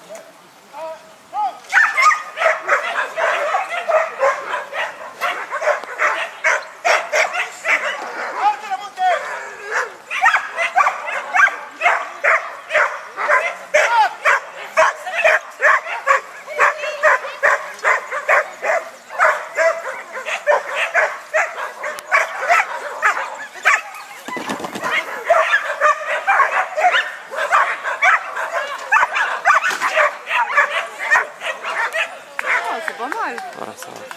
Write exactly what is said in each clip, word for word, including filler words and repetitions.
Voilà, ça va.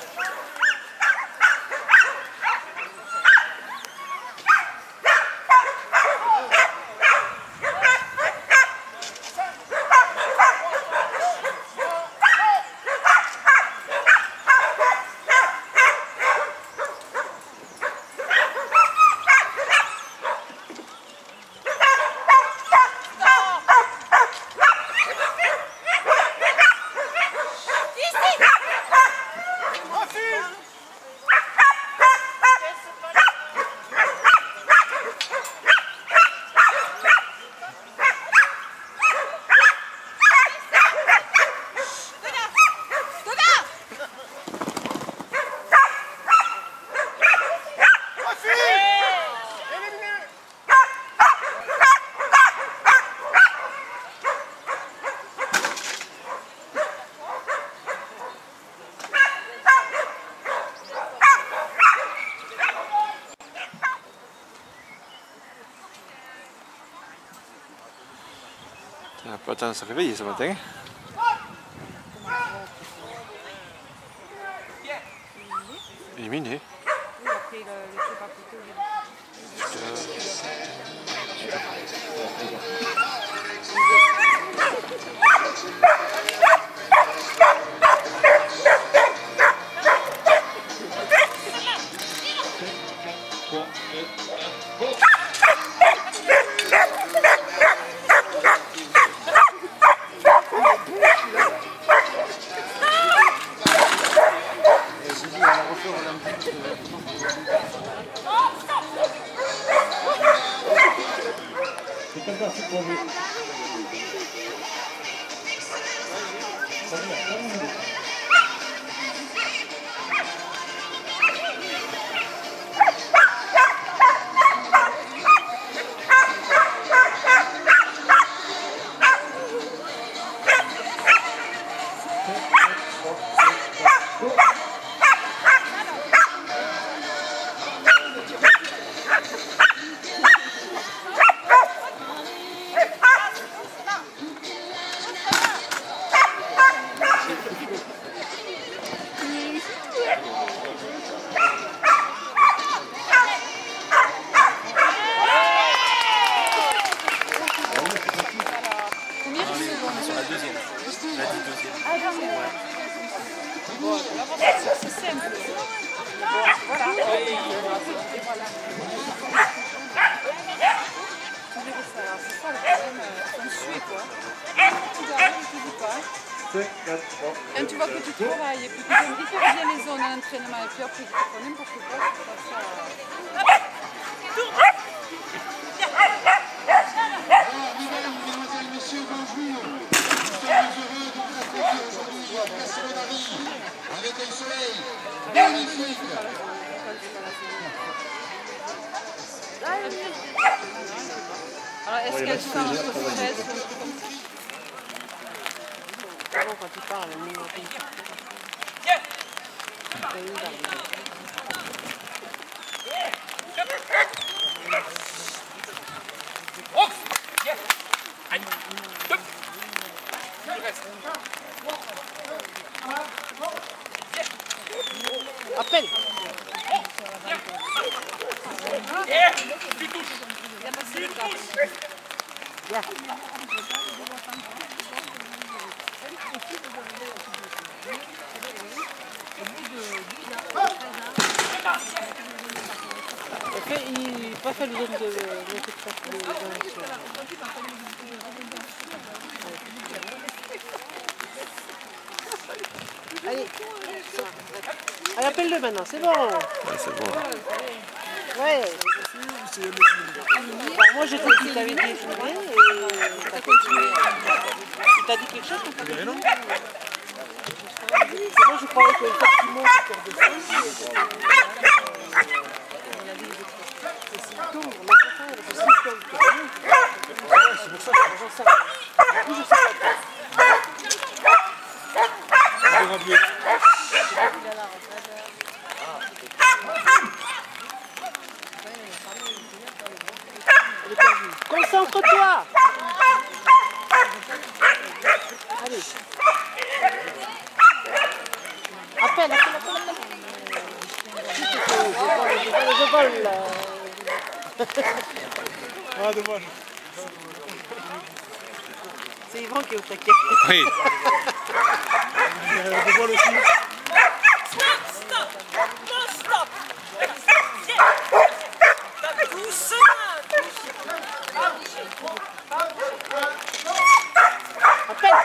Il n'a pas le temps de se réveiller ce matin. Il est minuit. C'est simple. Voilà. C'est ça le problème, on suit quoi. Tu dois tu dis pas. Et tu vois que tu travailles et puis tu aimes hyper bien les zones d'entraînement et puis après tu fais n'importe quoi. Mesdames, messieurs, bonjour. Nous sommes heureux de vous accueillir aujourd'hui à Castelnaudary avec un soleil magnifique. Alors est-ce qu'elle change de stress? Quand tu parles, on est appelle. Tu touches. Tu touches. Bien. Après, il pas fait le zone de Allez, allez appelle-le maintenant, c'est bon. Ouais, c'est bon. Ouais. Bah, moi j'ai compris que tu avais dit et t'as continué. t'a dit quelque chose? Non. Moi je croyais que le temps qui monte, c'est pour descendre. C'est pour ça que j'en sais. Du coup, je sais pas. Concentre-toi. Allez. Appelle, appelle, appelle, appelle. Je vole, je vole, je vole. Ah, dommage. C'est Yvan qui est au taquet. Oui. Je vole aussi. Stop, stop. Non, stop. Doucement. Appelle.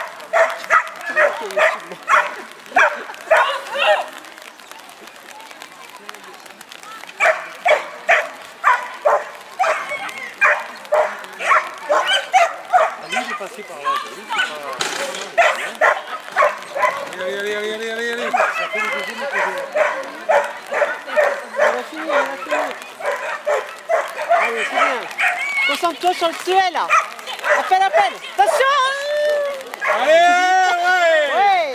Passé par là, allez, allez, allez, allez, allez, allez. Ça fait le deuxième épisode. On a fini, on a fini. Allez, c'est bien. Concentre-toi sur le tuer là. Appelle, appelle. Attention. Allez, ouais. Ouais.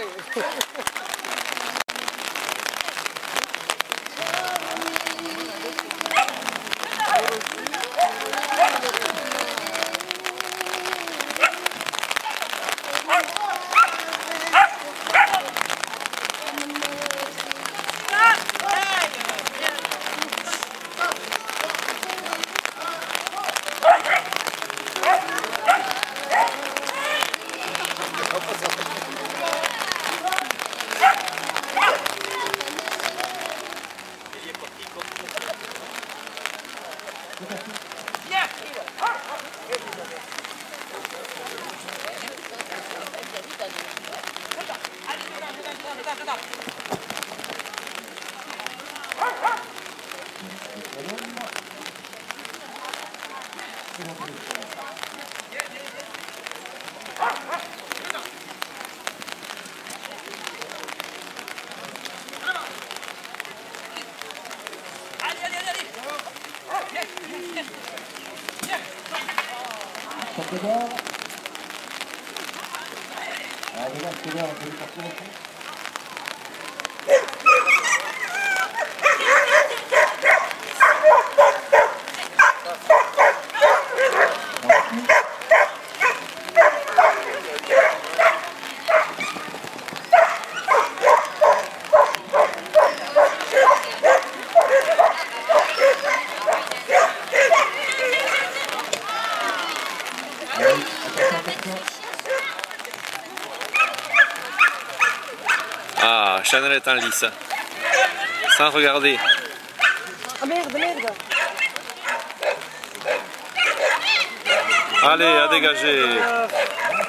Ah, Chanel est en lice. Sans regarder. Ah merde, merde. Allez, à dégager. Euh,